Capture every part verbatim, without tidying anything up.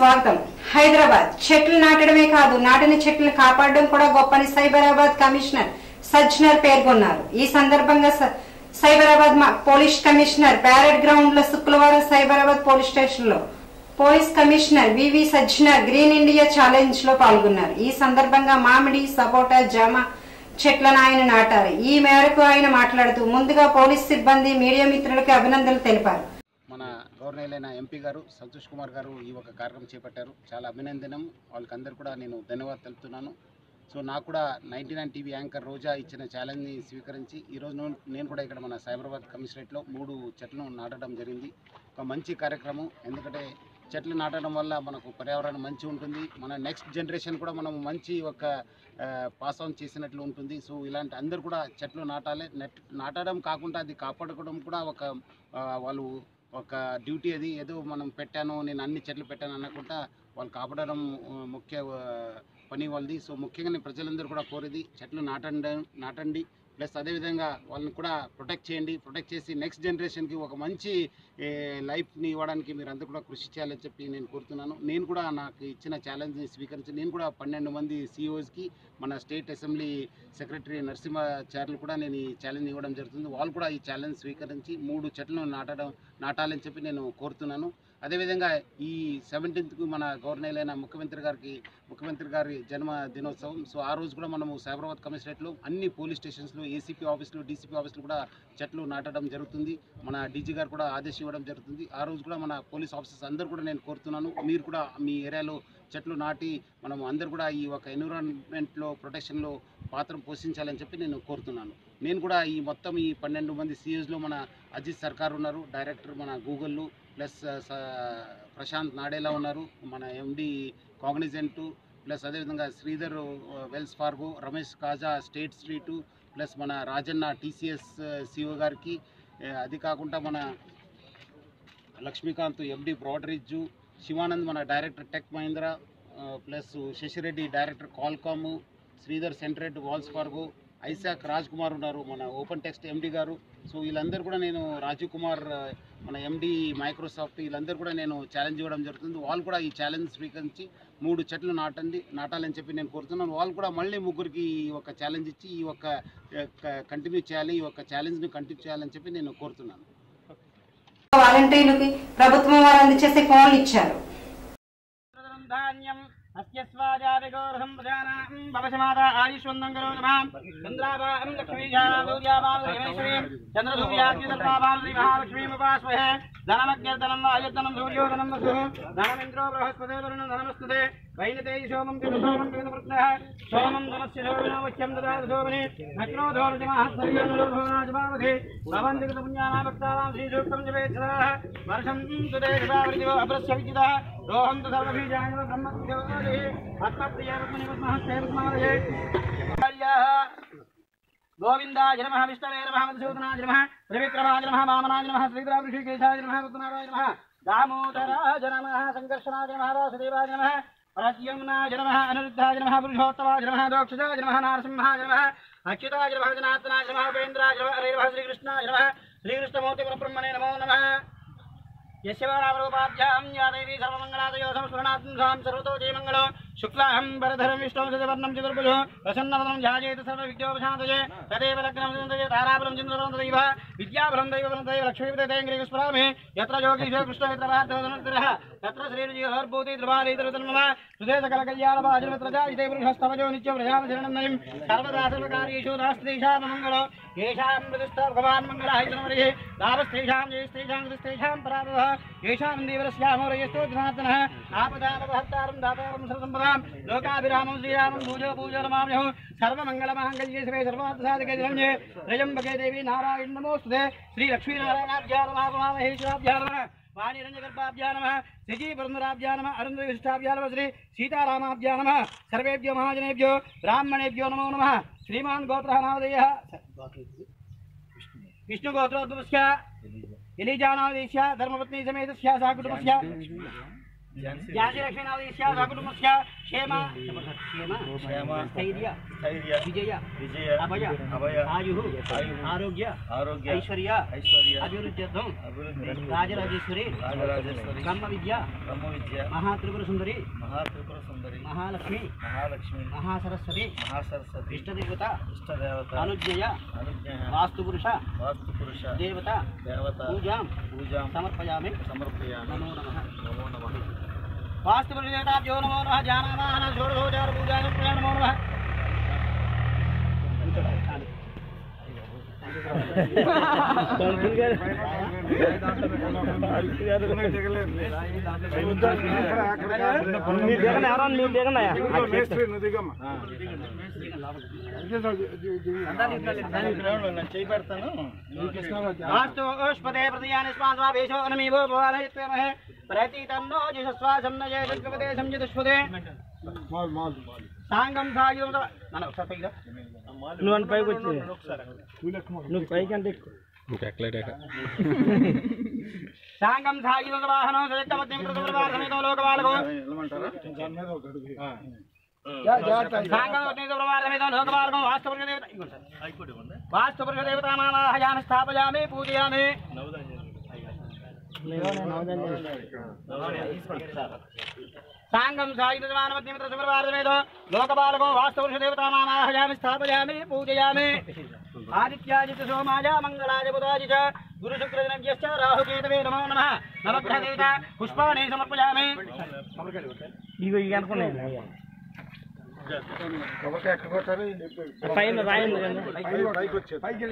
స్వాగతం. హైదరాబాద్ చెట్లు నాటడమే కాదు, నాటిన చెట్లను కాపాడడం కూడా గొప్పని సైబరాబాద్ కమిషనర్ సజ్జనర్ పేర్కొన్నారు. ఈ సందర్భంగా Cyberabad police commissioner parade ground లో శుక్రవారం సైబరాబాద్ పోలీస్ స్టేషన్ లో police commissioner V V Sajjanar green India challenge లో పాల్గొన్నారు. ఈ సందర్భంగా మామిడి, సపోటా, జామ చెట్లను ఆయన నాటారు. ఈ మేరకు ఆయన మాట్లాడుతూ ముందుగా పోలీస్ సిబ్బంది, మీడియా మిత్రులకు అభినందనలు తెలిపారు. మన గవర్నర్ ఎంపీ గారు సంతోష్ కుమార్ గారు ఈ ఒక కార్యక్రమం చేపట్టారు. చాలా అభినందనం. వాళ్ళకందరూ కూడా నేను ధన్యవాదాలు తెలుపుతున్నాను. సో నాకు కూడా ninety nine TV anchor Roja ఇచ్చిన ఛాలెంజ్ని స్వీకరించి ఈరోజు నేను కూడా ఇక్కడ మన సైబరాబాద్ కమిషనరేట్లో మూడు చెట్లను నాటడం జరిగింది. ఒక మంచి కార్యక్రమం. ఎందుకంటే చెట్లు నాటడం వల్ల మనకు పర్యావరణం మంచి ఉంటుంది. మన నెక్స్ట్ జనరేషన్ కూడా మనం మంచి ఒక పాస్ ఆన్ చేసినట్లు ఉంటుంది. సో ఇలాంటి అందరూ కూడా చెట్లు నాటాలి. నెట్ నాటడం కాకుండా అది కాపాడుకోవడం కూడా ఒక వాళ్ళు ఒక డ్యూటీ. అది ఏదో మనం పెట్టాను, నేను అన్ని చెట్లు పెట్టాను అనకుండా వాళ్ళు కాపాడడం ముఖ్య పని వాళ్ళది. సో ముఖ్యంగా నేను ప్రజలందరూ కూడా కోరేది చెట్లు నాటండి నాటండి ప్లస్ అదేవిధంగా వాళ్ళని కూడా ప్రొటెక్ట్ చేయండి. ప్రొటెక్ట్ చేసి నెక్స్ట్ జనరేషన్కి ఒక మంచి లైఫ్ని ఇవ్వడానికి మీరు అందరూ కూడా కృషి చేయాలని చెప్పి నేను కోరుతున్నాను. నేను కూడా నాకు ఇచ్చిన ఛాలెంజ్ని స్వీకరించి నేను కూడా పన్నెండు మంది సిఇఓస్కి, మన స్టేట్ అసెంబ్లీ సెక్రటరీ నరసింహాచార్యులు కూడా నేను ఈ ఛాలెంజ్ ఇవ్వడం జరుగుతుంది. వాళ్ళు కూడా ఈ ఛాలెంజ్ స్వీకరించి మూడు చెట్లను నాటడం నాటాలని చెప్పి నేను కోరుతున్నాను. అదేవిధంగా ఈ సెవెంటీన్త్కు మన గవర్నర్ అయిన ముఖ్యమంత్రి గారికి ముఖ్యమంత్రి గారి జన్మ దినోత్సవం. సో ఆ రోజు కూడా మనము సైబరాబాద్ కమిషనరేట్లో అన్ని పోలీస్ స్టేషన్స్లో, ఏసీపీ ఆఫీసులు, డీసీపీ ఆఫీసులు కూడా చెట్లు నాటడం జరుగుతుంది. మన డీజీ గారు కూడా ఆదేశం ఇవ్వడం జరుగుతుంది. ఆ రోజు కూడా మన పోలీస్ ఆఫీసర్స్ అందరూ కూడా నేను కోరుతున్నాను, మీరు కూడా మీ ఏరియాలో చెట్లు నాటి మనం అందరూ కూడా ఈ ఒక ఎన్విరాన్మెంట్లో ప్రొటెక్షన్లో పాత్ర పోషించాలని చెప్పి నేను కోరుతున్నాను. నేను కూడా ఈ మొత్తం ఈ పన్నెండు మంది సిఇఓస్లో మన అజిత్ సర్కార్ ఉన్నారు, డైరెక్టర్ మన గూగుల్, ప్లస్ ప్రశాంత్ నాడేలా ఉన్నారు, మన ఎండి కాగ్నిజెంటు, ప్లస్ అదేవిధంగా Sridhar Wells Fargo, Ramesh Kaja State Street, plus మన రాజన్న టీసీఎస్ సిఇఓ గారికి, అది కాకుండా మన లక్ష్మీకాంత్ ఎండి బ్రాడరిడ్జు, శివానంద్ మన director Tech Mahindra, plus Shashireddy director కాల్కాము, శ్రీధర్ సెంట్రెడ్ Wells Fargo, Isaac Raj Kumar ఉన్నారు మన ఓపెన్ టెక్స్ట్ ఎండి గారు. సో వీళ్ళందరూ కూడా నేను రాజీవ్ కుమార్ మన ఎండి మైక్రోసాఫ్ట్, వీళ్ళందరూ కూడా నేను ఛాలెంజ్ ఇవ్వడం జరుగుతుంది. వాళ్ళు కూడా ఈ ఛాలెంజ్ స్వీకరించి మూడు చెట్లు నాటండి నాటాలని చెప్పి నేను కోరుతున్నాను. వాళ్ళు కూడా మళ్ళీ ముగ్గురికి ఒక ఛాలెంజ్ ఇచ్చి ఈ ఒక కంటిన్యూ చేయాలి, ఈ ఒక ఛాలెంజ్ని కంటిన్యూ చేయాలని చెప్పి నేను కోరుతున్నాను. వాలంటీర్లకి ప్రభుత్వం వారు అందజేసే ఫోన్లు ఇచ్చారు. अस्यस्वाजाविगोरहं प्रजानां भवशमाता आयुष्वन्दं करोतमां चन्द्राभां लक्ष्मीजादूर्याभां चन्द्रसूर्याग्निदत्ताभां धनमग्निर्धनं वायुर्धनं सूर्योधनं वसुः धनमिन्द्रो बृहस्पते वरुणं धनमस्तुते वैनतेयि सोमं पितृसोमं पितृवृत्तः सोमं धनस्य शोभिनो वच्यं ददातु शोभने नक्रो धोर्जमहत्सर्यनुरोधोनाजमावधि भवन्ति कृतपुण्यानां भक्तानां श्रीसूक्तं जपेत्सदाः वर्षं तुते कृपावृतिवो अभ्रस्य विजितः रोहं तु सर्वबीजानि ब्रह्मत्योदिः आत्मप्रियपत्मनिमस्महस्तेर्स्मारये गोविंदाय नमः, विष्णवे नमः, मधुसूदनाय नमः, त्रिविक्रमाय नमः, वामनाय नमः, श्रीधरावृषिकेशाय नमः, रत्नाय नमः, दामोदराय नमः, संकर्षणाय नमः, वासुदेवाय नमः, प्रद्युम्नाय नमः, अनिरुद्धाय नमः, पुरुषोत्तमाय नमः, दोक्षजाय नमः, नारसिंहाय नमः, अच्युताय नमः, जनार्दनाय नमः, उपेन्द्राय नमः, हरे नमः, श्रीकृष्णाय नमः, श्रीकृष्णमूर्ति परब्रह्मणे नमो नमः। यस्यवारावरूपाभ्यां या देवी सर्वमङ्गलादयो संस्मरणात्मसां सर्वतो जयमङ्गलो शुक्लाहं वरधरं विष्णुं शशिवर्णं चतुर्भुजो प्रसन्नवदनं ध्यायेत् सर्वविघ्नोपशान्तये तदेव लग्नं चिन्तये ताराबलं चन्द्रबलं तदैव विद्याबलं दैवबलं तदैव लक्ष्मीपतिं यत्र योगीशो कृष्णमित्रवार्धवदनुत्तरः तत्र श्रीर्जिहर्भूति त्रिभालीतरुतन्मम हृदय सकलकल्याणभाजनत्रजायते पुरुषस्तवजो नित्यव्रजामशरणं नयं सर्वदा सर्वकार्येषु नास्तेषाममङ्गलो येषां प्रतिष्ठा भगवान् मङ्गलः इतनमरिः लाभस्तेषां जयस्तेषां कृतिस्तेषां पराभवः येषां देवरस्यामोरयस्तु जनार्दनः आपदामपहर्तारं दातारं सर्वसम्पदां लोकाभिरामं श्रीरामं पूजो पूजो नमाम्यहं सर्वमङ्गलमाङ्गल्ये शिवे सर्वार्थसाधके शरण्ये त्र्यम्बके देवी नारायण नमोस्तुते श्रीलक्ष्मीनारायणाभ्यां नमः उमामहेश्वराभ्यां नमः वाणिरञ्जगर्भाभ्यां नमः श्रीजीवरन्दराभ्यां नमः अरुन्धविशिष्टाभ्यां नमः श्री सीतारामाभ्यां नमः सर्वेभ्यो महाजनेभ्यो ब्राह्मणेभ्यो नमो नमः। श्रीमान् गोत्रः नामधेयः विष्णुगोत्रोद्भवस्य एलीजानादेश्य धर्मपत्नी समेतस्य सह कुटुम्बस्य ఝాన్సీ లక్ష్మీనాథేశ్య సకుటుంబస్య క్షేమ క్షేమ క్షేమ స్థైర్య స్థైర్య విజయ విజయ అభయ అభయ ఆయు ఆరోగ్య ఆరోగ్య ఐశ్వర్య ఐశ్వర్య అభివృద్ధ్యర్థం అభివృద్ధి రాజరాజేశ్వరి రాజరాజేశ్వరి బ్రహ్మ విద్య బ్రహ్మ విద్య మహాత్రిపుర సుందరి మహాత్రిపుర సుందరి మహాలక్ష్మి మహాలక్ష్మి మహాసరస్వతి మహాసరస్వతి ఇష్టదేవత ఇష్టదేవత అనుజ్ఞయ అనుజ్ఞయ వాస్తు పురుష వాస్తు పురుష దేవత దేవత పూజాం పూజాం సమర్పయామి సమర్పయామి నమో నమః నమో నమః వాస్తు పురుష దేవతాభ్యో నమో నమః జానామాన షోడశోపచార పూజాయ నమో నమః సాంగం సాగి నువ్వు పైకి వచ్చి నువ్వు పైకి అంటే సాంగం సాగి వాహనం లోకవాళ్ళకు లోకవాళ్ళకం వాస్తుపురుష దేవతామాలాహయామి స్థాపయామి పూజయామి సాంగం సాయుధమానమధ్యమిత్ర శుభవారమేదో లోకపాలకో వాస్తవపురుష దేవతామానాహయామి స్థాపయామి పూజయామి ఆదిత్యాదిత్య సోమాయ మంగళాయ బుధాయ చ గురు శుక్ర దినభ్యశ్చ రాహుకేతవే నమో నమః నవగ్రహదేవత పుష్పాణి సమర్పయామి ఇగో ఇగ అనుకున్నాను పైన రాయండి పైకి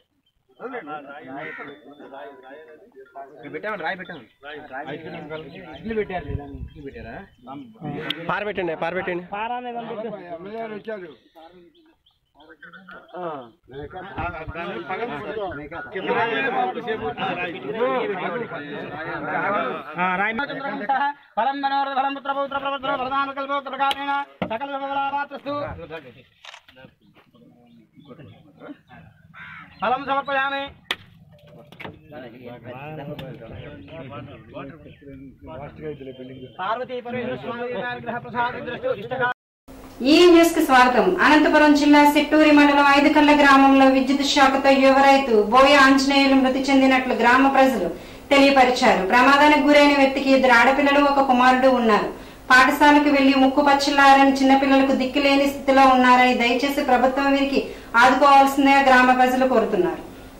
పెట్టాము రాయి పెట్టాము ఇడ్లీ పెట్టారు పెట్టారా పారబెట్టండి పారబెట్టండి పారానే వచ్చారు ఫలం మనోరథ ఫలం పుత్ర పౌత్ర ప్రవర్తన ప్రధాన కల్పోత్ర కారణేన సకల సఫలావాస్తు ఫలం సమర్పయామి పార్వతీ పరమేశ్వర స్వామి అనుగ్రహ ప్రసాద దృష్టి ఇష్టగా ఈ న్యూస్ కి స్వాగతం. అనంతపురం జిల్లా సిట్టూరి మండలం ఐదుకల్ల గ్రామంలో విద్యుత్ షాక్తో యువ రైతు బోయ ఆంజనేయులు మృతి చెందినట్లు గ్రామ ప్రజలు తెలియపరిచారు. ప్రమాదానికి గురైన వ్యక్తికి ఇద్దరు ఆడపిల్లలు ఒక కుమారుడు ఉన్నారు. పాఠశాలకు వెళ్లి ముక్కు పచ్చిల్లారని చిన్నపిల్లలకు దిక్కులేని స్థితిలో ఉన్నారని దయచేసి ప్రభుత్వం వీరికి ఆదుకోవాల్సిందిగా గ్రామ ప్రజలు కోరుతున్నారు.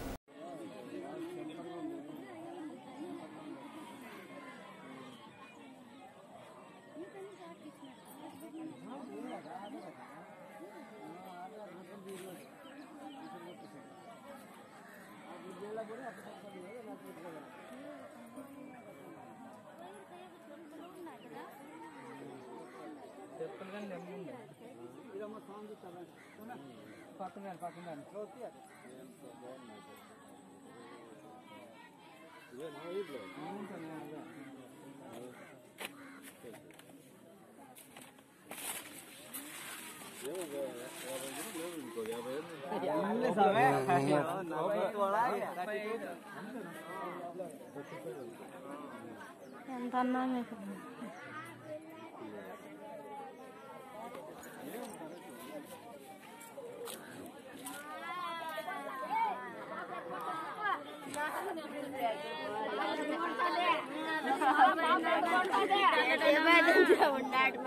ఎంత అన్నా మీకు ఉన్నాడు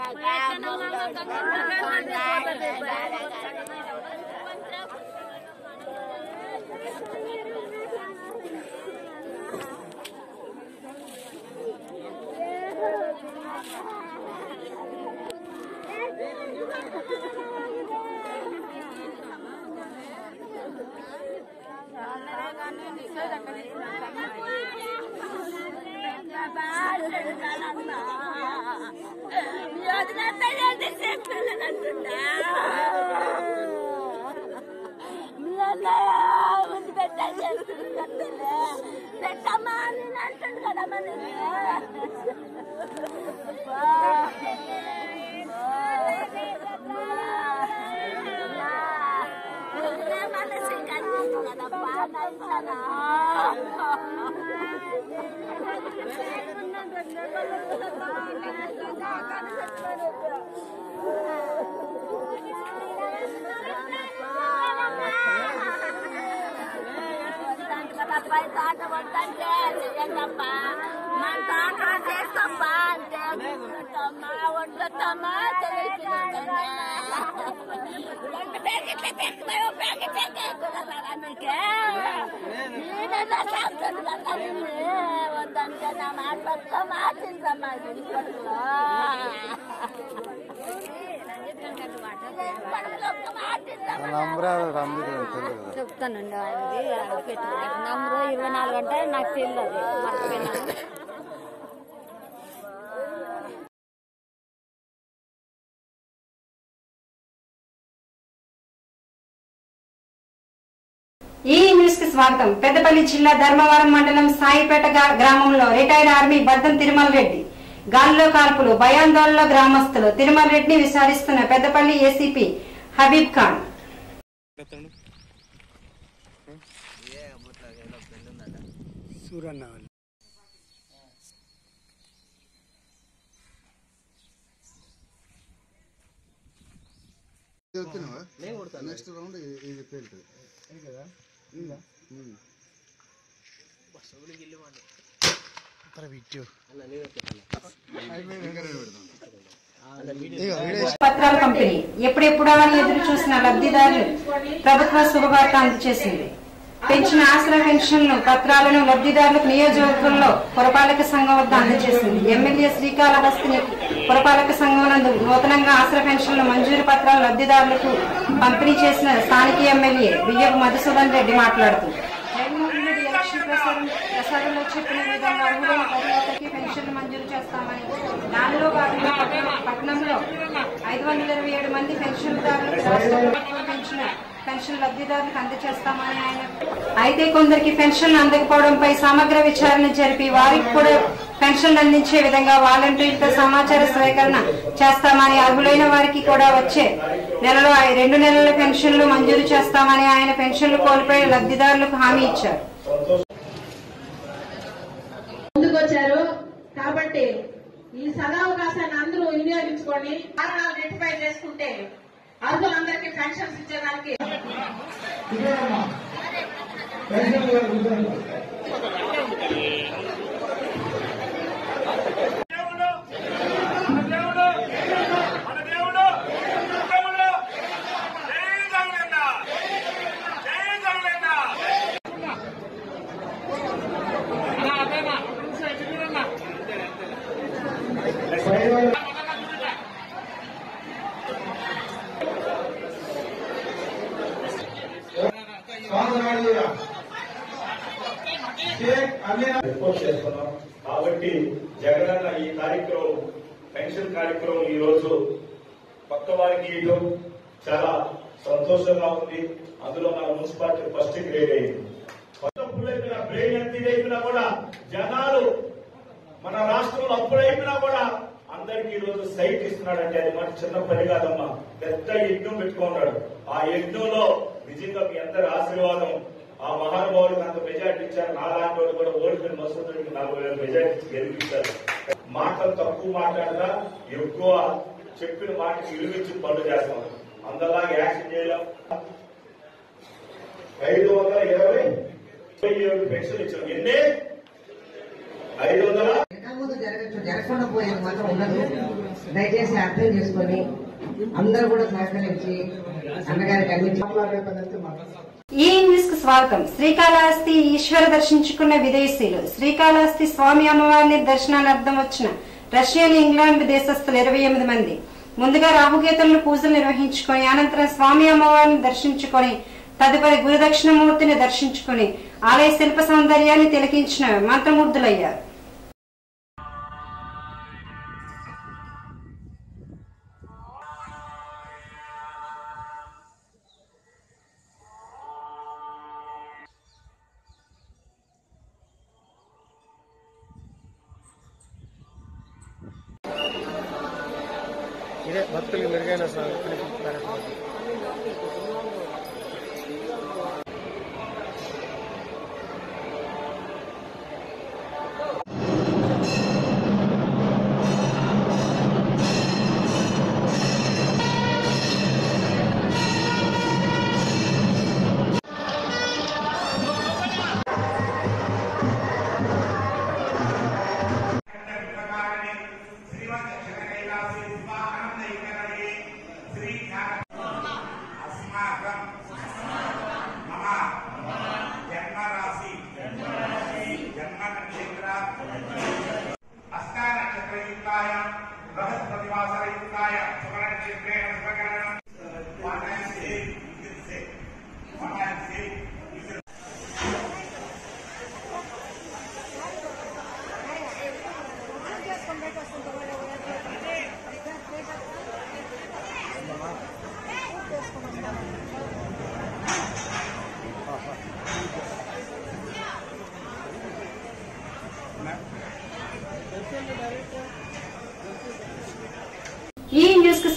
ముందు పెట్టాలి పెట్టమ్మా నేను అంటుంది కదా మరి మనసు కదమ్మా తాట వద్దంటే చెయ్యండప్ప మన తాట చేస్తప్ప అంటే వద్దమ్మా వద్దమ్మా తెలియకుండా వద్దంటే నా మాట పక్క మార్చిందమ్మా చెప్తానండి ఆయనది పెట్టి నంబరు ఇరవై నాలుగు అంటే నాకు తెలియదు మర్చిపోయినాను. ఈ న్యూస్ కి స్వాగతం. పెద్దపల్లి జిల్లా ధర్మవరం మండలం సాయిపేట గ్రామంలో రిటైర్డ్ ఆర్మీ బద్దం తిరుమల రెడ్డి గాల్లో కాల్పులు, భయాందోళనలో గ్రామస్తులు. తిరుమల రెడ్డిని విచారిస్తున్న Peddapalli ACP Habib Khan. Next round ఇది పేల్ట్ కదా పత్రాల పంపిణీ ఎప్పుడెప్పుడా అని ఎదురు చూసిన లబ్ధిదారులు ప్రభుత్వ శుభవార్త అందజేసింది. పెంచిన ఆశ్రయ పెన్షన్లు పత్రాలను లబ్ధిదారులకు నియోజకవర్గంలో పురపాలక సంఘం వద్ద అందజేసింది. ఎమ్మెల్యే శ్రీకాళహస్తిని పురపాలక సంఘం నందు నూతనంగా ఆశ్రయ పెన్షన్లు మంజూరు పత్రాలు లబ్ధిదారులకు పంపిణీ చేసిన స్థానిక ఎమ్మెల్యే బియ్యపు మధుసూదన్ రెడ్డి మాట్లాడుతూ జగన్మోహన్ రెడ్డి ఎలక్షన్ ప్రసారం ప్రసారంలో చెప్పిన విధంగా అర్హులైన ప్రతి ఒక్కరికి పెన్షన్లు మంజూరు చేస్తామని, దానిలో భాగంగా పట్టణంలో ఐదు వందల ఇరవై ఏడు మంది పెన్షన్దారులకు రాష్ట్ర ప్రభుత్వం పెంచిన పెన్షన్ లబ్ధిదారులకు అందజేస్తామని ఆయన. అయితే కొందరికి పెన్షన్లు అందకపోవడంపై సమగ్ర విచారణ జరిపి వారికి కూడా పెన్షన్లు అందించే విధంగా వాలంటీర్లతో సమాచార స్వీకరణ చేస్తామని, అర్హులైన వారికి కూడా వచ్చే నెలలో రెండు నెలల పెన్షన్లు మంజూరు చేస్తామని ఆయన పెన్షన్లు కోల్పోయిన లబ్ధిదారులకు హామీ ఇచ్చారు. ముందుకొచ్చారు కాబట్టి ఈ సదావకాశాన్ని అందరూ వినియోగించుకొని కారణాలు రెక్టిఫై చేసుకుంటే అర్హులందరికీ పెన్షన్స్ ఇచ్చేదానికి రిపోర్ట్ చేస్తున్నాం. కాబట్టి జగనన్న ఈ కార్యక్రమం పెన్షన్ కార్యక్రమం ఈ రోజు కొత్త వారికి ఇవ్వడం చాలా సంతోషంగా ఉంది. అందులో మన మున్సిపాలిటీ ఫస్ట్ గ్రేడ్ అయింది. కొత్త పుల్లైపోయిన బ్రెయిన్ ఎంత ఇదైపోయినా కూడా జనాలు మన రాష్ట్రంలో అప్పుడైపోయినా కూడా అందరికి ఈ రోజు సైట్ ఇస్తున్నాడంటే అది మన చిన్న పని కాదమ్మా. పెద్ద యజ్ఞం పెట్టుకున్నాడు. ఆ యజ్ఞంలో నిజంగా మీ అందరి ఆశీర్వాదం. ఆ మహానుభావుడికి అంత మెజార్టీ ఇచ్చారు. నాలాంటి వాడు కూడా ఓడిపోయిన మసూదుడికి నలభై వేల మెజార్టీ గెలిపించారు. మాటలు తక్కువ మాట్లాడదా, ఎక్కువ చెప్పిన మాటకి విలువించి పనులు చేస్తాం. అందలాగా యాక్షన్ చేయలేం. ఐదు వందల ఇరవై ఏడు పెన్షన్ ఇచ్చాం. ఎన్ని ఐదు వందల ముందు జరగచ్చు, జరగకుండా పోయేది మాత్రం ఉండదు. దయచేసి అర్థం చేసుకొని అందరూ కూడా సహకరించి అన్నగారికి అన్ని. ఈ న్యూస్ కు స్వాగతం. శ్రీకాళహస్తి ఈశ్వర దర్శించుకున్న విదేశీయులు. శ్రీకాళహస్తి స్వామి అమ్మవారిని దర్శనార్థం వచ్చిన రష్యన్, ఇంగ్లాండ్ దేశస్తులు ఇరవై ఎనిమిది మంది ముందుగా రాహుకేతులను పూజలు నిర్వహించుకొని అనంతరం స్వామి అమ్మవారిని దర్శించుకొని తదుపరి గురుదక్షిణమూర్తిని దర్శించుకుని ఆలయ శిల్ప సౌందర్యాన్ని తిలకించిన మంత్రముగ్ధులయ్యారు. ఇదే భక్తులకు మెరుగైన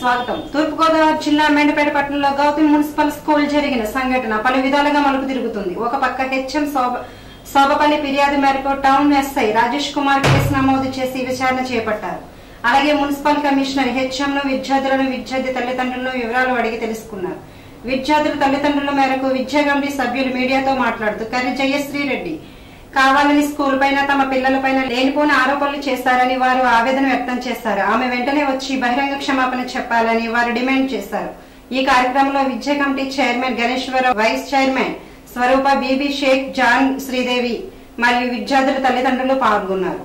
స్వాగతం. తూర్పుగోదావరి జిల్లా మెండపేట పట్టణంలో గౌతమి మున్సిపల్ స్కూల్ జరిగిన సంఘటన పలు విధాలుగా మలుపు తిరుగుతుంది. ఒక పక్క హెచ్ఎం శోభపల్లి ఫిర్యాదు మేరకు town SI Rajesh Kumar case నమోదు చేసి విచారణ చేపట్టారు. అలాగే మున్సిపల్ కమిషనర్ హెచ్ఎం ను విద్యార్థులను విద్యార్థి తల్లిదండ్రులను వివరాలు అడిగి తెలుసుకున్నారు. విద్యార్థుల తల్లిదండ్రుల మేరకు విద్యా కమిటీ సభ్యులు మీడియాతో మాట్లాడుతూ కర్రి జయశ్రీ రెడ్డి కావాలని స్కూల్ పైన తమ పిల్లలపైన లేనిపోని ఆరోపణలు చేశారని వారు ఆవేదన వ్యక్తం చేశారు. ఆమె వెంటనే వచ్చి బహిరంగ క్షమాపణ చెప్పాలని వారు డిమాండ్ చేశారు. ఈ కార్యక్రమంలో విద్యా committee chairman Ganeswararao, vice chairman Swaroopa, Bibi Sheikh, John, Sridevi మరియు విద్యార్థుల తల్లిదండ్రులు పాల్గొన్నారు.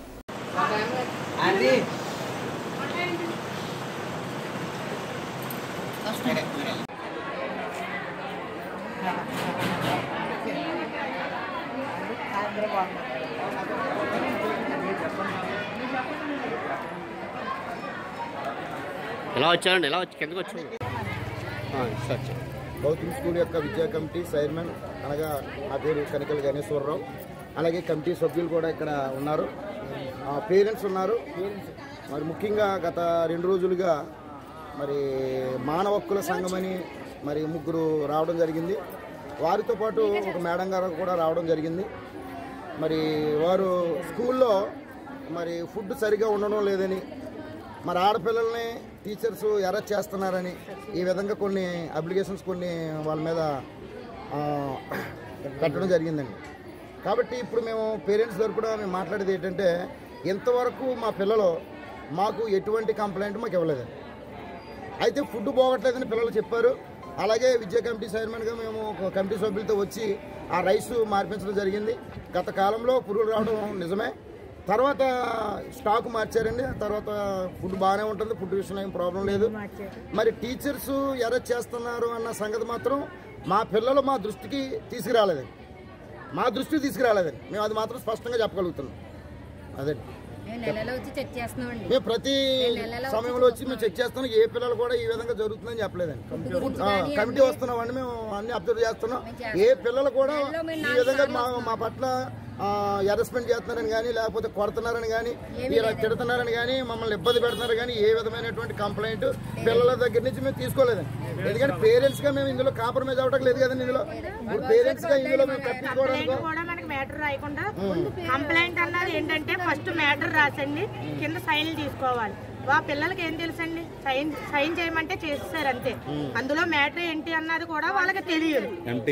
ఎలా వచ్చారండి? ఎలా వచ్చి కిందకు వచ్చారు? గౌతమ్ స్కూల్ యొక్క విద్యా కమిటీ చైర్మన్ అనగా నా పేరు కనికల గణేశ్వరరావు. అలాగే కమిటీ సభ్యులు కూడా ఇక్కడ ఉన్నారు, పేరెంట్స్ ఉన్నారు. మరి ముఖ్యంగా గత రెండు రోజులుగా మరి మానవ హక్కుల సంఘమని మరి ముగ్గురు రావడం జరిగింది. వారితో పాటు ఒక మేడం గారు కూడా రావడం జరిగింది. మరి వారు స్కూల్లో మరి ఫుడ్ సరిగా ఉండడం లేదని, మరి ఆడపిల్లల్ని టీచర్స్ అరెస్ట్ చేస్తున్నారని ఈ విధంగా కొన్ని అప్లికేషన్స్ కొన్ని వాళ్ళ మీద పెట్టడం జరిగిందండి. కాబట్టి ఇప్పుడు మేము పేరెంట్స్ తరపున మేము మాట్లాడేది ఏంటంటే, ఇంతవరకు మా పిల్లలు మాకు ఎటువంటి కంప్లైంట్ మాకు ఇవ్వలేదండి. అయితే ఫుడ్ పోగట్లేదని పిల్లలు చెప్పారు. అలాగే విద్యా కమిటీ చైర్మన్గా మేము కమిటీ సభ్యులతో వచ్చి ఆ రైస్ మార్పించడం జరిగింది. గత కాలంలో పురుగులు రావడం నిజమే, తర్వాత స్టాక్ మార్చారండి. తర్వాత ఫుడ్ బాగానే ఉంటుంది, ఫుడ్ విషయంలో ఏం ప్రాబ్లం లేదు. మరి టీచర్స్ అరెస్ట్ చేస్తున్నారు అన్న సంగతి మాత్రం మా పిల్లలు మా దృష్టికి తీసుకురాలేదండి, మా దృష్టికి తీసుకురాలేదండి. మేము అది మాత్రం స్పష్టంగా చెప్పగలుగుతున్నాం. అదే మేము ప్రతి సమయంలో వచ్చి మేము చెక్ చేస్తున్నాం. ఏ పిల్లలు కూడా ఈ విధంగా జరుగుతుందని చెప్పలేదండి. కమిటీ వస్తున్నామండి, మేము అన్ని అబ్జర్వ్ చేస్తున్నాం. ఏ పిల్లలు కూడా ఈ విధంగా మా మా పట్ల అరెస్ట్మెంట్ చేస్తున్నారని కానీ, లేకపోతే కొడుతున్నారని కానీ, తిడుతున్నారని కానీ, మమ్మల్ని ఇబ్బంది పెడుతున్నారు కానీ ఏ విధమైనటువంటి కంప్లైంట్ పిల్లల దగ్గర నుంచి మేము తీసుకోలేదండి. ఎందుకంటే పేరెంట్స్ గా మేము ఇందులో కాంప్రమైజ్ అవ్వటం లేదు కదండి. ఇందులో పేరెంట్స్ గా ఇందులో మేము తప్పించుకోవడానికి మ్యాటర్ రాయకుండా కంప్లైంట్ అన్నది ఏంటంటే ఫస్ట్ మ్యాటర్ రాసండి, కింద సైన్లు తీసుకోవాలి. వా పిల్లలకి ఏం తెలుసండి, సైన్ సైన్ చేయమంటే చేస్తారు అంతే. అందులో మ్యాటర్ ఏంటి అన్నది కూడా వాళ్ళకి తెలియదు.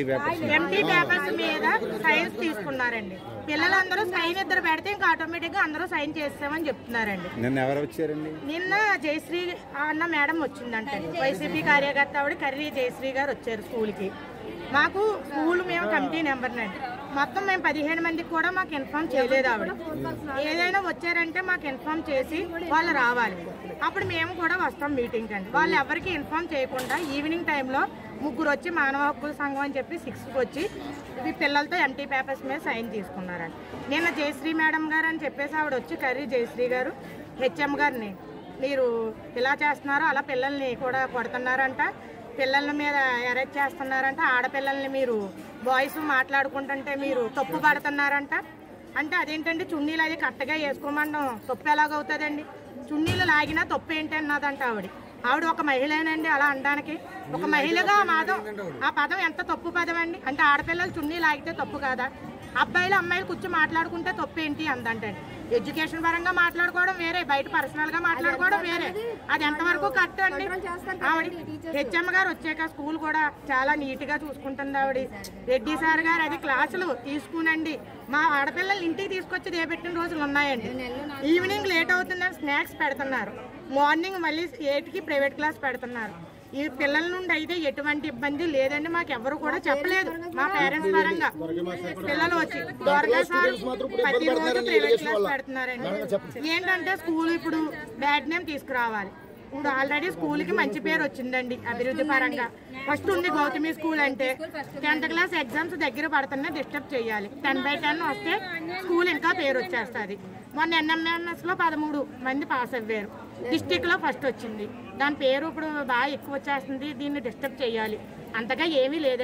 ఎంటీ పేపర్స్ మీద సైన్స్ తీసుకున్నారండి. పిల్లలందరూ సైన్ ఇద్దరు పెడితే ఇంకా ఆటోమేటిక్ గా అందరూ సైన్ చేస్తామని చెప్తున్నారండి. నిన్న ఎవరు వచ్చారండి? నిన్న జయశ్రీ అన్న మేడం వచ్చిందంటే, వైసీపీ కార్యకర్త ఆవిడ కర్రీ జయశ్రీ గారు వచ్చారు స్కూల్ కి. మాకు స్కూల్ మేము కమిటీ నెంబర్ నండి, మొత్తం మేము పదిహేను మందికి కూడా మాకు ఇన్ఫార్మ్ చేయలేదు ఆవిడ. ఏదైనా వచ్చారంటే మాకు ఇన్ఫార్మ్ చేసి వాళ్ళు రావాలి, అప్పుడు మేము కూడా వస్తాం మీటింగ్ అండి. వాళ్ళు ఎవరికి ఇన్ఫార్మ్ చేయకుండా ఈవినింగ్ టైంలో ముగ్గురు వచ్చి మానవ హక్కుల సంఘం అని చెప్పి సిక్స్కి వచ్చి ఈ పిల్లలతో ఎంటీ పేపర్స్ మీద సైన్ తీసుకున్నారండి. నిన్న జయశ్రీ మేడం గారు అని చెప్పేసి ఆవిడ వచ్చి కర్రీ జయశ్రీ గారు హెచ్ఎం గారిని, మీరు ఇలా చేస్తున్నారో అలా పిల్లల్ని కూడా కొడుతున్నారంట, పిల్లల మీద అరెస్ట్ చేస్తున్నారంట, ఆడపిల్లల్ని మీరు బాయ్స్ మాట్లాడుకుంటుంటే మీరు తప్పు పడుతున్నారంట. అంటే అదేంటంటే చున్నీలు అది కరెక్ట్గా వేసుకోమనడం తప్పు ఎలాగవుతుందండి? చున్నీలు లాగినా తప్పు ఏంటి అన్నదంట ఆవిడ. ఆవిడ ఒక మహిళేనండి అలా అనడానికి? ఒక మహిళగా మాదం ఆ పదం ఎంత తప్పు పదం అండి. అంటే ఆడపిల్లలు చున్నీ లాగితే తప్పు కాదా? అబ్బాయిలు అమ్మాయిలు కూర్చొని మాట్లాడుకుంటే తప్పు ఏంటి అందంటే, ఎడ్యుకేషన్ పరంగా మాట్లాడుకోవడం వేరే, బయట పర్సనల్ గా మాట్లాడుకోవడం వేరే. అది ఎంతవరకు కరెక్ట్ అండి? ఆవిడ హెచ్ఎం గారు వచ్చాక స్కూల్ కూడా చాలా నీట్ గా చూసుకుంటుంది ఆవిడ. రెడ్డి సార్ గారు అది క్లాసులు తీసుకునండి, మా ఆడపిల్లలు ఇంటికి తీసుకొచ్చి దేపెట్టిన రోజులు ఉన్నాయండి. ఈవినింగ్ లేట్ అవుతుందని స్నాక్స్ పెడుతున్నారు, మార్నింగ్ మళ్ళీ ఎయిట్ కి ప్రైవేట్ క్లాస్ పెడుతున్నారు. ఈ పిల్లల నుండి అయితే ఎటువంటి ఇబ్బంది లేదండి, మాకు ఎవరు కూడా చెప్పలేదు. మా పేరెంట్స్ పరంగా పిల్లలు వచ్చి త్వరగా సార్ ప్రతిరోజు ప్రైవేట్ క్లాస్ పెడుతున్నారండి. ఏంటంటే స్కూల్ ఇప్పుడు బ్యాడ్ నేమ్ తీసుకురావాలి. ఇప్పుడు ఆల్రెడీ స్కూల్ కి మంచి పేరు వచ్చిందండి అభివృద్ధి పరంగా. ఫస్ట్ ఉంది గౌతమి స్కూల్ అంటే, టెన్త్ క్లాస్ ఎగ్జామ్స్ దగ్గర పడుతున్నా డిస్టర్బ్ చేయాలి. టెన్ బై టెన్ వస్తే స్కూల్ ఇంకా పేరు వచ్చేస్తుంది. మొన్న ఎన్ఎంఎంఎస్ లో పదమూడు మంది పాస్ అయ్యారు, డిస్టిక్ లో ఫస్ట్ వచ్చింది. దాని పేరు ఇప్పుడు బాగా ఎక్కువ వచ్చేస్తుంది, దీన్ని డిస్టర్బ్ చేయాలి. అంతగా ఏమీ లేదండి.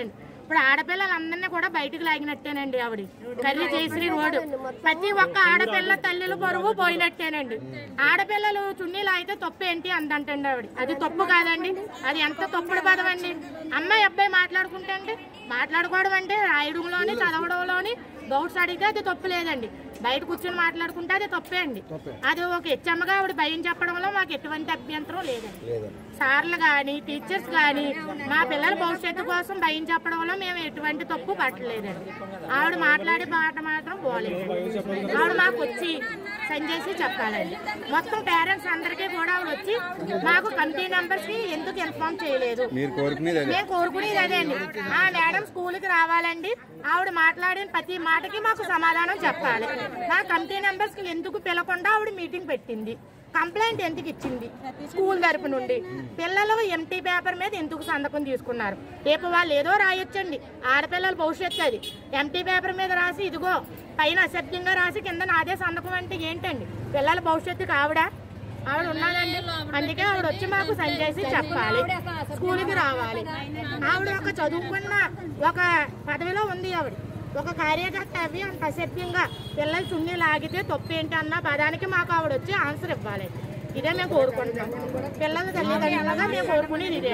ఇప్పుడు ఆడపిల్లలందరినీ కూడా బయటకు లాగినట్టేనండి ఆవిడ కర్రీ జయశ్రీ రోడ్డు. ప్రతి ఒక్క ఆడపిల్ల తల్లిలు బరువు పోయినట్టేనండి. ఆడపిల్లలు చున్నీలు అయితే తప్పు ఏంటి అందంటండి ఆవిడ. అది తప్పు కాదండి, అది ఎంత తప్పుడు పదవండి. అమ్మాయి అబ్బాయి మాట్లాడుకుంటే అండి, మాట్లాడుకోవడం అంటే రాయడంలోని చదవడంలోని డౌట్స్ అడిగితే అది తప్పు లేదండి. బయట కూర్చొని మాట్లాడుకుంటే అది తప్పే అండి. అది ఒక హెచ్చమ్మగా ఆవిడ భయం చెప్పడంలో మాకు ఎటువంటి అభ్యంతరం లేదండి. సార్లు కానీ టీచర్స్ కానీ మా పిల్లల భవిష్యత్తు కోసం భయం చెప్పడంలో మేము ఎటువంటి తప్పు పట్టలేదండి. ఆవిడ మాట్లాడే మాట మాత్రం పోలేదు. ఆవిడ మాకు వచ్చి సంజేసి చెప్పాలండి. మొత్తం పేరెంట్స్ అందరికీ కూడా ఆవిడ వచ్చి మాకు కమిటీ మెంబర్స్ కి ఎందుకు ఇన్ఫార్మ్ చేయలేదు. మేము కోరుకునేది అదే అండి. ఆ మేడం స్కూల్ కి రావాలండి, ఆవిడ మాట్లాడిన ప్రతి మాటకి మాకు సమాధానం చెప్పాలి. మా కమిటీ మెంబర్స్ కి ఎందుకు పిలకుండా ఆవిడ మీటింగ్ పెట్టింది, కంప్లైంట్ ఎందుకు ఇచ్చింది స్కూల్ తరపు నుండి, పిల్లలు ఎంటీ పేపర్ మీద ఎందుకు సంతకం తీసుకున్నారు. రేపు వాళ్ళు ఏదో రాయొచ్చండి, ఆడపిల్లల భవిష్యత్తు అది. ఎంటీ పేపర్ మీద రాసి ఇదిగో పైన అసభ్యంగా రాసి కింద నాదే సంతకం అంటే ఏంటండి పిల్లల భవిష్యత్తుకి ఆవిడ ఆవిడ ఉన్నాడండి. అందుకే ఆవిడ వచ్చి మాకు సంజేసి చెప్పాలి, స్కూల్కి రావాలి. ఆవిడ ఒక చదువుకున్న ఒక పదవిలో ఉంది ఆవిడ, ఒక కార్యకర్త అవి అంత అసభ్యంగా పిల్లలు చున్నీ లాగితే తప్పు ఏంటి అన్న పదానికి మాకు ఆవిడ వచ్చి ఆన్సర్ ఇవ్వాలి. ఇదే మేము కోరుకుంటున్నాం. పిల్లల తల్లిదండ్రులుగా మేము కోరుకునేది ఇదే.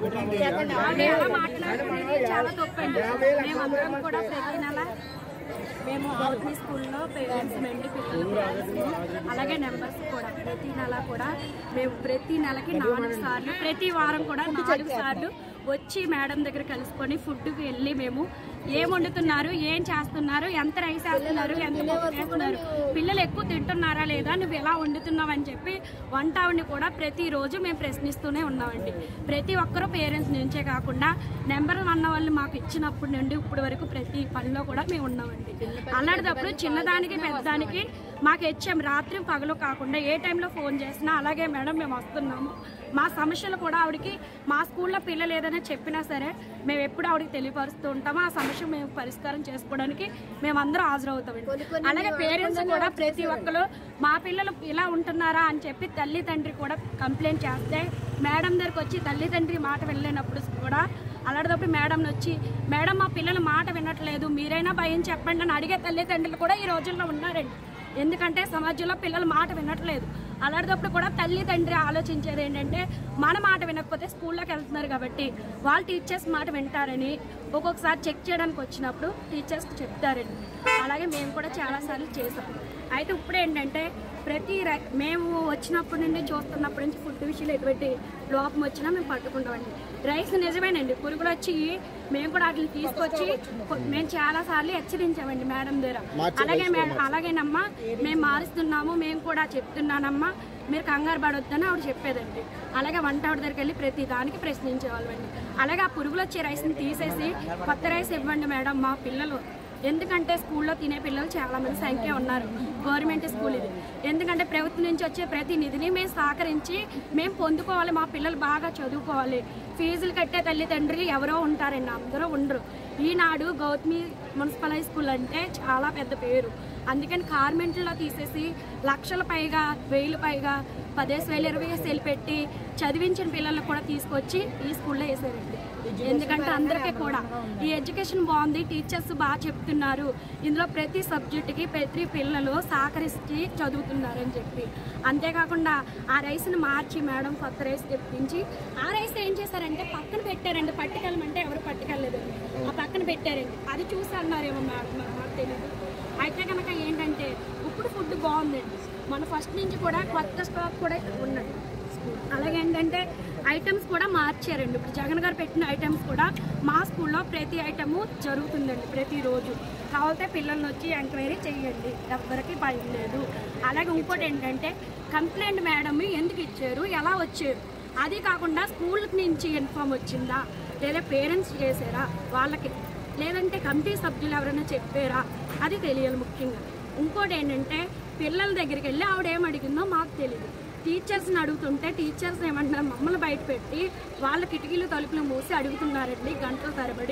చాలా తప్పండి. మేమందరం కూడా ప్రతి నెల మేము ఆర్మీ స్కూల్లో పేరెంట్స్ మెండి పిల్లలు అలాగే నెంబర్స్ కూడా ప్రతి నెల కూడా మేము ప్రతి నెలకి నాలుగు సార్లు ప్రతి వారం కూడా నాలుగు సార్లు వచ్చి మేడం దగ్గర కలుసుకొని ఫుడ్కి వెళ్ళి మేము ఏం వండుతున్నారు, ఏం చేస్తున్నారు, ఎంత రైస్ వేస్తున్నారు, ఎంత పప్పు వేస్తున్నారు, పిల్లలు ఎక్కువ తింటున్నారా లేదా, నువ్వు ఎలా వండుతున్నావు అని చెప్పి వంట ఆవిడని కూడా ప్రతిరోజు మేము ప్రశ్నిస్తూనే ఉన్నామండి. ప్రతి ఒక్కరూ పేరెంట్స్ నుంచే కాకుండా నెంబర్ వన్ వాళ్ళు మాకు ఇచ్చినప్పటి నుండి ఇప్పటి వరకు ప్రతి పనిలో కూడా మేము ఉన్నామండి. అలాంటప్పుడు చిన్నదానికి పెద్దదానికి మాకు హెచ్ఎం రాత్రి పగలు కాకుండా ఏ టైంలో ఫోన్ చేసినా అలాగే మేడం మేము వస్తున్నాము, మా సమస్యలు కూడా ఆవిడకి మా స్కూల్లో పిల్లలు ఏదైనా చెప్పినా సరే మేము ఎప్పుడు ఆవిడకి తెలియపరుస్తూ ఉంటాము. ఆ సమస్య మేము పరిష్కారం చేసుకోవడానికి మేమందరం హాజరవుతామండి. అలాగే పేరెంట్స్ కూడా ప్రతి ఒక్కరు మా పిల్లలు ఇలా ఉంటున్నారా అని చెప్పి తల్లి తండ్రి కూడా కంప్లైంట్ చేస్తే మేడం దగ్గరికి వచ్చి తల్లి తండ్రి మాట వెళ్ళినప్పుడు కూడా అలాంటప్పుడు మేడంని వచ్చి మేడం మా పిల్లల మాట వినట్లేదు, మీరైనా భయం చెప్పండి అని అడిగే తల్లిదండ్రులు కూడా ఈ రోజుల్లో ఉన్నారండి. ఎందుకంటే సమాజంలో పిల్లల మాట వినట్లేదు. అలాంటప్పుడు కూడా తల్లి తండ్రి ఆలోచించేది ఏంటంటే మన మాట వినకపోతే స్కూల్లోకి వెళ్తున్నారు కాబట్టి వాళ్ళు టీచర్స్ మాట వింటారని ఒక్కొక్కసారి చెక్ చేయడానికి వచ్చినప్పుడు టీచర్స్కి చెప్తారండి. అలాగే మేము కూడా చాలాసార్లు చేసాం. అయితే ఇప్పుడు ఏంటంటే ప్రతి మేము వచ్చినప్పటి నుండి చూస్తున్నప్పటి నుంచి ఫుడ్ విషయంలో ఎటువంటి లోపం వచ్చినా మేము పట్టుకుంటామండి. రైస్ నిజమేనండి, పురుగులు వచ్చి మేము కూడా వాటిని తీసుకొచ్చి మేము చాలా సార్లు హెచ్చరించామండి మేడం దగ్గర. అలాగే మేడం అలాగేనమ్మా మేము మారుస్తున్నాము, మేము కూడా చెప్తున్నానమ్మా, మీరు కంగారు పడొద్దని ఆవిడ చెప్పేదండి. అలాగే వంట ఆవిడ దగ్గరికి వెళ్ళి ప్రతి దానికి ప్రశ్నించేవాళ్ళండి. అలాగే ఆ పురుగులు వచ్చే రైస్ని తీసేసి కొత్త రైస్ ఇవ్వండి మేడం మా పిల్లలు, ఎందుకంటే స్కూల్లో తినే పిల్లలు చాలామంది సంఖ్య ఉన్నారు, గవర్నమెంట్ స్కూల్ ఇది. ఎందుకంటే ప్రభుత్వం నుంచి వచ్చే ప్రతి నిధిని మేము సహకరించి మేము పొందుకోవాలి, మా పిల్లలు బాగా చదువుకోవాలి. ఫీజులు కట్టే తల్లిదండ్రులు ఎవరో ఉంటారండి, అందరూ ఉండరు. ఈనాడు గౌతమి మున్సిపల్ హై స్కూల్ అంటే చాలా పెద్ద పేరు. అందుకని కార్మెంట్లో తీసేసి లక్షల పైగా వెయ్యిలు పైగా పదేసి వేలు ఇరవై వేలు పెట్టి చదివించిన పిల్లలను కూడా తీసుకొచ్చి ఈ స్కూల్లో వేసారండి. ఎందుకంటే అందరికీ కూడా ఈ ఎడ్యుకేషన్ బాగుంది, టీచర్స్ బాగా చెప్తున్నారు, ఇందులో ప్రతి సబ్జెక్టుకి ప్రతి పిల్లలు సహకరించి చదువుతున్నారని చెప్పి. అంతేకాకుండా ఆ రైస్ని మార్చి మేడం కొత్త రైస్ తెప్పించి ఆ రైస్ ఏం చేశారంటే పక్కన పెట్టారండి. పట్టుకెళ్ళమంటే ఎవరు పట్టుకెళ్ళలేదండి, ఆ పక్కన పెట్టారండి. అది చూసి అన్నారేమో మేడం, మాకు తెలియదు. అయితే కనుక ఏంటంటే ఇప్పుడు ఫుడ్ బాగుందండి, మన ఫస్ట్ నుంచి కూడా కొత్త స్టాక్ కూడా ఉన్నది. అలాగే ఏంటంటే ఐటమ్స్ కూడా మార్చారండి. ఇప్పుడు జగన్ గారు పెట్టిన ఐటమ్స్ కూడా మా స్కూల్లో ప్రతి ఐటము జరుగుతుందండి ప్రతిరోజు. కావాలంటే పిల్లల్ని వచ్చి ఎంక్వైరీ చేయండి, ఎవరికి భయం లేదు. అలాగే ఇంకోటి ఏంటంటే కంప్లైంట్ మేడం ఎందుకు ఇచ్చారు, ఎలా వచ్చారు, అది కాకుండా స్కూల్ నుంచి ఇన్ఫామ్ వచ్చిందా లేదా పేరెంట్స్ చేశారా వాళ్ళకి, లేదంటే కమిటీ సభ్యులు ఎవరైనా చెప్పారా, అది తెలియాలి ముఖ్యంగా. ఇంకోటి ఏంటంటే పిల్లల దగ్గరికి వెళ్ళి ఆవిడ ఏం అడిగిందో మాకు తెలియదు. టీచర్స్ని అడుగుతుంటే టీచర్స్ ఏమంటారు మమ్మల్ని బయట పెట్టి వాళ్ళ కిటికీలు తలుపులు మూసి అడుగుతున్నారండి గంటల తరబడి.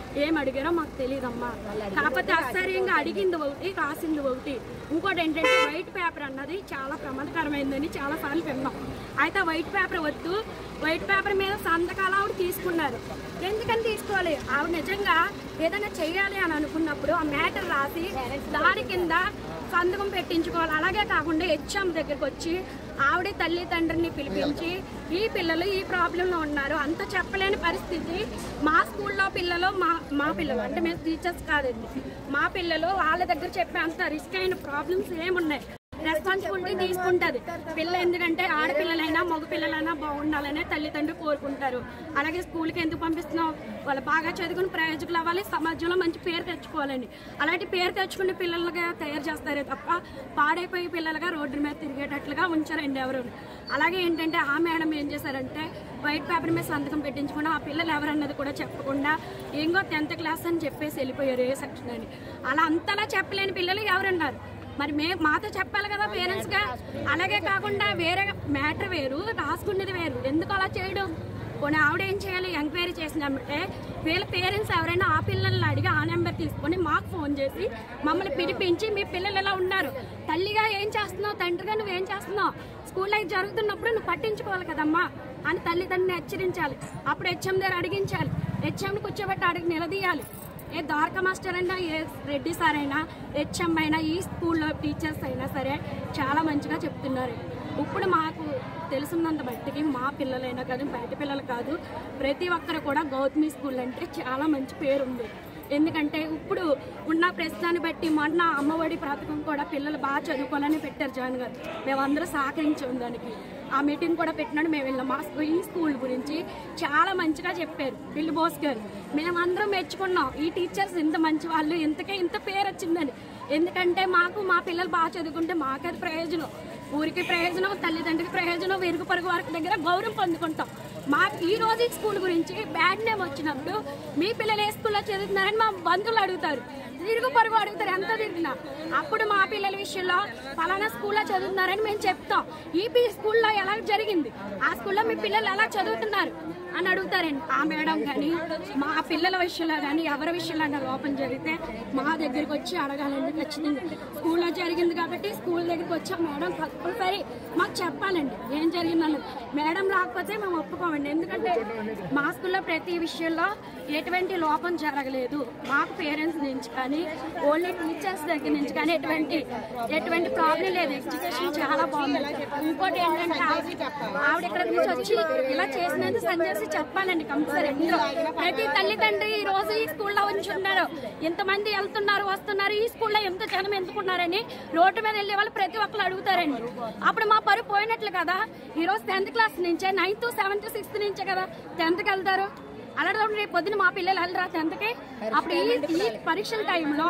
ఏం అడిగారో మాకు తెలియదమ్మా. కాకపోతే అసహ్యంగా అడిగింది ఒకటి, రాసింది ఒకటి. ఇంకోటి ఏంటంటే వైట్ పేపర్ అన్నది చాలా ప్రమాదకరమైందని చాలా సార్లు విన్నాం. అయితే వైట్ పేపర్ వద్దు, వైట్ పేపర్ మీద సంతకాలు ఆవిడ తీసుకున్నారు. ఎందుకని తీసుకోవాలి? ఆవిడ నిజంగా ఏదైనా చెయ్యాలి అని అనుకున్నప్పుడు ఆ మ్యాటర్ రాసి దాని కింద సంతకం పెట్టించుకోవాలి. అలాగే కాకుండా హెచ్ఎం దగ్గరికి వచ్చి ఆవిడే తల్లి తండ్రిని పిలిపించి ఈ పిల్లలు ఈ ప్రాబ్లంలో ఉన్నారు అంత చెప్పలేని పరిస్థితి. మా స్కూల్లో పిల్లలు మా మా పిల్లలు అంటే మేము టీచర్స్ కాదండి, మా పిల్లలు వాళ్ళ దగ్గర చెప్పే అంత రిస్క్ అయిన ప్రాబ్లమ్స్ ఏమున్నాయి రెస్పాన్సిబిలిటీ తీసుకుంటుంది పిల్ల. ఎందుకంటే ఆడపిల్లలైనా మగ పిల్లలైనా బాగుండాలనే తల్లిదండ్రులు కోరుకుంటారు. అలాగే స్కూల్కి ఎందుకు పంపిస్తున్నాం? వాళ్ళు బాగా చదువుకుని ప్రయోజకులు అవ్వాలి, సమాజంలో మంచి పేరు తెచ్చుకోవాలని. అలాంటి పేరు తెచ్చుకునే పిల్లలుగా తయారు చేస్తారే తప్ప పాడైపోయే పిల్లలుగా రోడ్డు మీద తిరిగేటట్లుగా ఉంచారండి ఎవరు. అలాగే ఏంటంటే ఆ మేడం ఏం చేశారంటే వైట్ పేపర్ మీద సంతకం పెట్టించకుండా ఆ పిల్లలు ఎవరన్నది కూడా చెప్పకుండా ఇంకో టెన్త్ క్లాస్ అని చెప్పేసి వెళ్ళిపోయారు ఏ సెక్షన్ అని. అలా అంతలా చెప్పలేని పిల్లలు ఎవరున్నారు? మరి మే మాతో చెప్పాలి కదా పేరెంట్స్గా. అలాగే కాకుండా వేరే మ్యాటర్ వేరు, రాసుకునేది వేరు. ఎందుకు అలా చేయడం? పోనీ ఆవిడ ఏం చేయాలి? ఎంక్వైరీ చేసినామంటే వీళ్ళ పేరెంట్స్ ఎవరైనా ఆ పిల్లల్ని అడిగి ఆ నెంబర్ తీసుకొని మాకు ఫోన్ చేసి మమ్మల్ని పిలిపించి మీ పిల్లలు ఎలా ఉన్నారు, తల్లిగా ఏం చేస్తున్నావు, తండ్రిగా నువ్వేం చేస్తున్నావు, స్కూల్లో జరుగుతున్నప్పుడు నువ్వు పట్టించుకోవాలి కదమ్మా అని తల్లిదండ్రుని హెచ్చరించాలి. అప్పుడు హెచ్ఎం దగ్గర అడిగించాలి, హెచ్ఎంని కూర్చోబెట్టి అడిగి నిలదీయాలి. ఏ ద్వారకా మాస్టర్ అయినా, ఏ రెడ్డి సార్ అయినా, హెచ్ఎం అయినా, ఈ స్కూల్లో టీచర్స్ అయినా సరే చాలా మంచిగా చెప్తున్నారు. ఇప్పుడు మాకు తెలుసున్నంత బట్టికి మా పిల్లలైనా కానీ బయట పిల్లలు కాదు, ప్రతి ఒక్కరు కూడా గౌతమి స్కూల్ అంటే చాలా మంచి పేరు ఉంది. ఎందుకంటే ఇప్పుడు ఉన్న ప్రశ్నని బట్టి మొన్న అమ్మఒడి పథకం కూడా పిల్లలు బాగా చదువుకోవాలని పెట్టారు జగన్ గారు. మేమందరూ సహకరించాం దానికి. ఆ మీటింగ్ కూడా పెట్టినాడు, మేము వెళ్ళాం. మా ఈ స్కూల్ గురించి చాలా మంచిగా చెప్పారు బిల్లు బోస్ గారు. మేమందరం మెచ్చుకున్నాం ఈ టీచర్స్ ఇంత మంచి వాళ్ళు, ఇంతకే ఇంత పేరు వచ్చిందని. ఎందుకంటే మాకు మా పిల్లలు బాగా చదువుకుంటే మాకది ప్రయోజనం, ఊరికి ప్రయోజనం, తల్లిదండ్రులకి ప్రయోజనం, వెరుగు పరుగు వారి దగ్గర గౌరవం పొందుకుంటాం. మా ఈ రోజు ఈ స్కూల్ గురించి బ్యాడ్ నేమ్ వచ్చినప్పుడు మీ పిల్లలు ఏ స్కూల్లో చదువుతున్నారని మా బంధువులు అడుగుతారు, తిరుగు పరుగు అడుగుతారు ఎంత తిరిగినా. అప్పుడు మా పిల్లల విషయంలో పలానా స్కూల్లో చదువుతున్నారని మేము చెప్తాం. ఈ స్కూల్లో ఎలా జరిగింది, ఆ స్కూల్లో మీ పిల్లలు ఎలా చదువుతున్నారు అని అడుగుతారండి. ఆ మేడం కానీ మా పిల్లల విషయంలో కానీ ఎవరి విషయంలో లోపం జరిగితే మా దగ్గరికి వచ్చి అడగాలండి. ఖచ్చితంగా స్కూల్లో జరిగింది కాబట్టి స్కూల్ దగ్గరికి వచ్చి ఆ మేడం కంపల్సరీ మాకు చెప్పాలండి ఏం జరిగిందని. మేడం రాకపోతే మేము ఒప్పుకోమండి. ఎందుకంటే మా స్కూల్లో ప్రతి విషయంలో ఎటువంటి లోపం జరగలేదు. మాకు పేరెంట్స్ నుంచి కానీ ఓన్లీ టీచర్స్ దగ్గర నుంచి కానీ ఎటువంటి ఎటువంటి ప్రాబ్లం లేదు. ఎడ్యుకేషన్ చాలా బాగుంది. ఇంకోటి ఏంటంటే ఆవిడ ఇక్కడ నుంచి వచ్చి ఇలా చేసినందుకు సంజయ్ చెప్పాలండి కంపల్సరీ. ప్రతి తల్లిదండ్రి ఈ రోజు ఈ స్కూల్లో ఉంచి ఉన్నారు, ఎంతమంది వెళ్తున్నారు వస్తున్నారు, ఈ స్కూల్లో ఎంత జనం ఎందుకున్నారని రోడ్డు మీద వెళ్ళే వాళ్ళు ప్రతి ఒక్కరు అడుగుతారండి. అప్పుడు మా పరువు పోయినట్లు కదా. ఈ రోజు టెన్త్ క్లాస్ నుంచే, నైన్త్ సెవెంత్ సిక్స్త్ నుంచే కదా టెన్త్కి వెళ్తారు. అలాంటి రేపు పొద్దున మా పిల్లలు వెళ్ళరా టెన్త్కి. అప్పుడు ఈ పరీక్షల టైంలో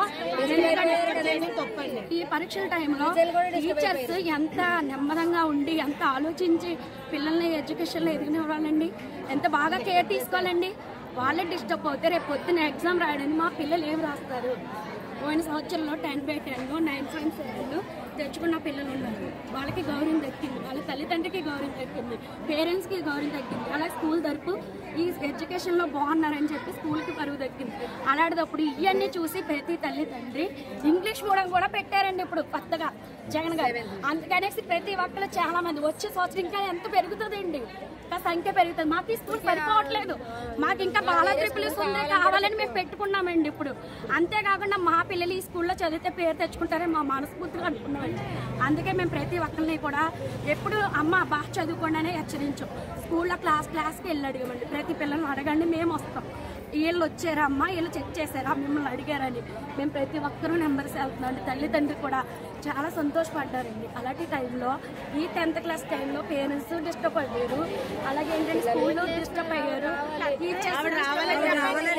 ఈ పరీక్షల టైంలో టీచర్స్ ఎంత నెమ్మదంగా ఉండి ఎంత ఆలోచించి పిల్లల్ని ఎడ్యుకేషన్లో ఎదిగినవ్వాలండి, ఎంత బాగా కేర్ తీసుకోవాలండి. వాళ్ళే డిస్టర్బ్ అవుతే రేపు పొద్దున ఎగ్జామ్ రాయడానికి మా పిల్లలు ఏమి రాస్తారు? పోయిన సంవత్సరంలో ten by ten nine point seven తెచ్చుకున్న పిల్లలు ఉన్నారు. వాళ్ళకి గౌరవం దక్కింది, వాళ్ళ తల్లిదండ్రికి గౌరవం దక్కింది, పేరెంట్స్కి గౌరవం దక్కింది. అలాగే స్కూల్ తరపు ఈ ఎడ్యుకేషన్లో బాగున్నారని చెప్పి స్కూల్కి పరువు దక్కింది. అలాంటిదప్పుడు ఇవన్నీ చూసి ప్రతి తల్లిదండ్రి ఇంగ్లీష్ మీడియం కూడా పెట్టారండి ఇప్పుడు కొత్తగా జగన్ గారు. అందుకనేసి ప్రతి ఒక్కరు చాలా మంది వచ్చే సంవత్సరం ఇంకా ఎంత పెరుగుతుందండి, ఇంకా సంఖ్య పెరుగుతుంది. మాకు ఈ స్కూల్ సరిపోవట్లేదు, మాకు ఇంకా బాలా ట్రిపుల్స్ ఉంది కావాలని మేము పెట్టుకున్నామండి ఇప్పుడు. అంతేకాకుండా మా పిల్లలు ఈ స్కూల్లో చదివితే పేరు తెచ్చుకుంటారని మా మనస్ఫూర్తిగా అనుకున్నామండి. అందుకే మేము ప్రతి ఒక్కరిని కూడా ఎప్పుడు అమ్మ బాగా చదువుకోండి అనే హెచ్చరించాం. స్కూల్లో క్లాస్ క్లాస్కి వెళ్ళి అడిగామండి, ప్రతి పిల్లల్ని అడగండి మేము వస్తాం, వీళ్ళు వచ్చారా అమ్మ, వీళ్ళు చెక్ చేశారా, మిమ్మల్ని అడిగారని. మేము ప్రతి ఒక్కరూ నెంబర్స్ వెళ్తున్నాం. తల్లిదండ్రులు కూడా చాలా సంతోషపడ్డారండి. అలాంటి టైంలో ఈ టెన్త్ క్లాస్ టైంలో పేరెంట్స్ డిస్టర్బ్ అయ్యారు, అలాగే ఏంటంటే స్కూల్లో డిస్టర్బ్ అయ్యారు, టీచర్స్